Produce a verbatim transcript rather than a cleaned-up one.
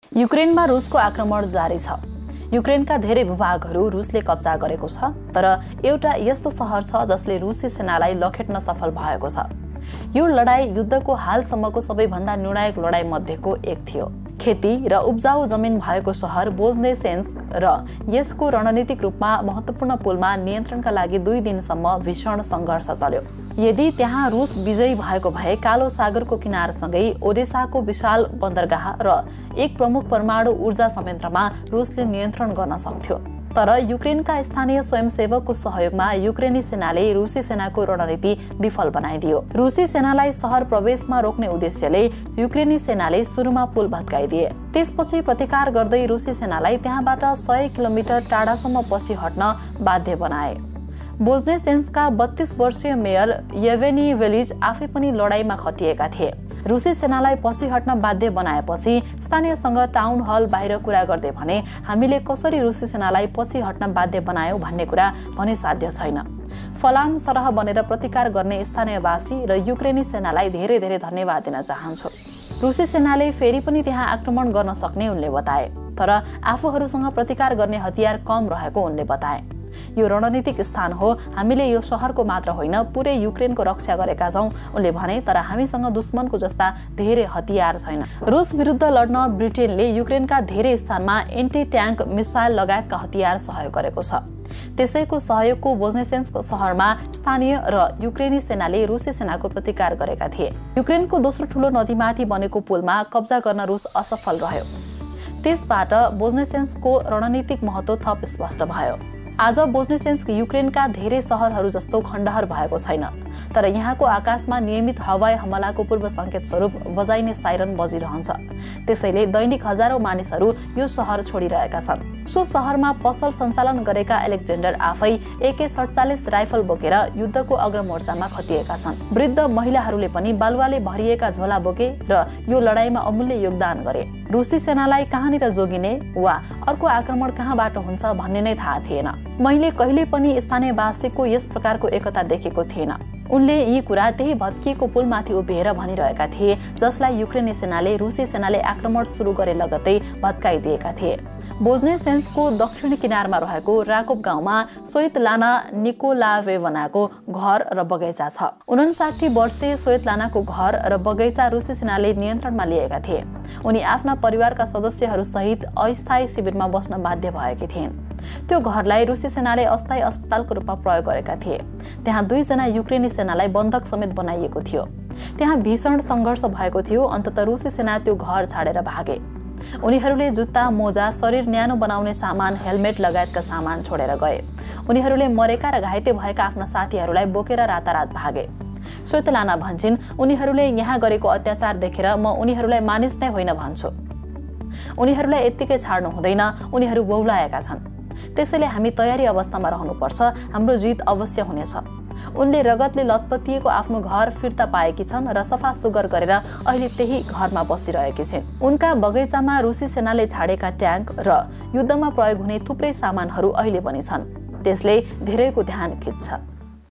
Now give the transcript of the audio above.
युक्रेनमा रुसको आक्रमण जारी छ। युक्रेनका धेरै भूभागहरू रुसले कब्जा गरेको छ, तर एउटा यस्तो सहर छ जसले रुसी सेनालाई लखेट्न सफल भएको छ। यो लडाई युद्धको हालसम्मको सबैभन्दा निर्णायक लडाई मध्येको एक थियो। खेती र उब्जाउ जमिन भएको सहर वोज्नेसेन्स्क र यसको रणनीतिक रूपमा महत्त्वपूर्ण पुलमा नियन्त्रणका लागि दुई दिनसम्म भीषण सङ्घर्ष चल्यो। यदि त्यहाँ रुस विजयी भएको भए कालो सागरको किनारसँगै ओडेसाको विशाल बन्दरगाह र एक प्रमुख परमाणु ऊर्जा संयन्त्रमा रुसले नियन्त्रण गर्न सक्थ्यो। तर युक्रेनका स्थानीय स्वयंसेवकको सहयोगमा युक्रेनी सेनाले रुसी सेनाको रणनीति विफल बनाइदियो। रुसी सेनालाई सहर प्रवेशमा रोक्ने उद्देश्यले युक्रेनी सेनाले सुरुमा पुल भत्काइदिए। त्यसपछि प्रतिकार गर्दै रुसी सेनालाई त्यहाँबाट सय किलोमिटर टाढासम्म पछि हट्न बाध्य बनाए। वोज्नेसेन्स्कका बत्तीस वर्षीय मेयर येभेनी वेलिज आफै पनि लडाईँमा खटिएका थिए। रुसी सेनालाई पछि हट्न बाध्य बनाएपछि स्थानीयसँग टाउन हल बाहिर कुरा गर्दै भने, हामीले कसरी रुसी सेनालाई पछि हट्न बाध्य बनायौं भन्ने कुरा भने साध्य छैन। फलाम सरह बनेर प्रतिकार गर्ने स्थानीयवासी र युक्रेनी सेनालाई धेरै धेरै धन्यवाद दिन चाहन्छु। रुसी सेनाले फेरि पनि त्यहाँ आक्रमण गर्न सक्ने उनले बताए, तर आफूहरूसँग प्रतिकार गर्ने हतियार कम रहेको उनले बताए। यो रणनीतिक स्थान हो, हामीले यो सहरको मात्र होइन पुरै युक्रेनको रक्षा गरेका छौं उनले भने, तर हामीसँग दुश्मनको जस्ता धेरै हतियार छैन। रुस विरुद्ध लड्न ब्रिटेनले युक्रेनका धेरै स्थानमा एन्टी ट्याङ्क मिसाइल लगायतका हतियार सहयोग गरेको छ। त्यसैको सहयोगको वोज्नेसेन्स्क सहरमा स्थानीय र युक्रेनी सेनाले रुसी सेनाको प्रतिकार गरेका थिए। युक्रेनको दोस्रो ठूलो नदीमाथि बनेको पुलमा कब्जा गर्न रुस असफल रह्यो। त्यसबाट वोज्नेसेन्स्कको रणनीतिक महत्त्व थप स्पष्ट भयो। आज वोज्नेसेन्स्क युक्रेनका धेरै सहरहरू जस्तो खण्डहर भएको छैन, तर यहाँको आकाशमा नियमित हवाई हमलाको पूर्व संकेत स्वरूप बजाइने साइरन बजिरहन्छ। त्यसैले दैनिक हजारौं मानिसहरू यो सहर छोडिरहेका छन्। सो सहरमा पसल सञ्चालन गरेका एलेक्जेन्डर आफै एके सैंतालीस राइफल बोकेर युद्धको अग्रमोर्चामा खटिएका छन्। वृद्ध महिलाहरूले पनि बालुवाले भरिएका झोला बोके र यो लडाईँमा अमूल्य योगदान गरे। रुसी सेनालाई कहाँनिर जोगिने वा अर्को आक्रमण कहाँबाट हुन्छ भन्ने नै थाहा थिएन। मैले कहिले पनि स्थानीयवासीको यस प्रकारको एकता देखेको थिएन। उनले यी कुरा त्यही भत्किएको पुलमाथि उभिएर भनिरहेका थिए, जसलाई युक्रेनी सेनाले रुसी सेनाले आक्रमण सुरु गरे लगत्तै भत्काइदिएका थिए। वोज्नेसेन्स्कको दक्षिणी किनारमा रहेको राकोभ गाउँमा स्वेतलाना निकोलावेवनाको घर र बगैँचा छ। उनन्साठी वर्षीय स्वेतलानाको घर र बगैँचा रुसी सेनाले नियन्त्रणमा लिएका थिए। उनी आफ्ना परिवारका सदस्यहरू सहित अस्थायी शिविरमा बस्न बाध्य भएकी थिइन्। त्यो घरलाई रुसी सेनाले अस्थायी अस्पतालको रूपमा प्रयोग गरेका थिए। त्यहाँ दुईजना युक्रेनी सेनालाई बन्धक समेत बनाइएको थियो। त्यहाँ भीषण सङ्घर्ष भएको थियो। अन्ततः रुसी सेना त्यो घर छाडेर भागे। उनीहरूले जुत्ता, मोजा, शरीर न्यानो बनाउने सामान, हेलमेट लगायतका सामान छोडेर गए। उनीहरूले मरेका र घाइते भएका आफ्ना साथीहरूलाई बोकेर रातारात भागे। स्वेतलाना भन्छिन्, उनीहरूले यहाँ गरेको अत्याचार देखेर म उनीहरूलाई मानिस नै होइन भन्छु। उनीहरूलाई यत्तिकै छाड्नु हुँदैन, उनीहरू बौलाएका छन्। त्यसैले हामी तयारी अवस्थामा रहनुपर्छ, हाम्रो जित अवश्य हुनेछ। उनले रगतले लतपतिएको आफ्नो घर फिर्ता पाएकी छन् र सफा सुग्घर गरेर अहिले त्यही घरमा बसिरहेकी छिन्। उनका बगैँचामा रुसी सेनाले छाडेका ट्याङ्क र युद्धमा प्रयोग हुने थुप्रै सामानहरू अहिले पनि छन्। त्यसले धेरैको ध्यान खिच्छ।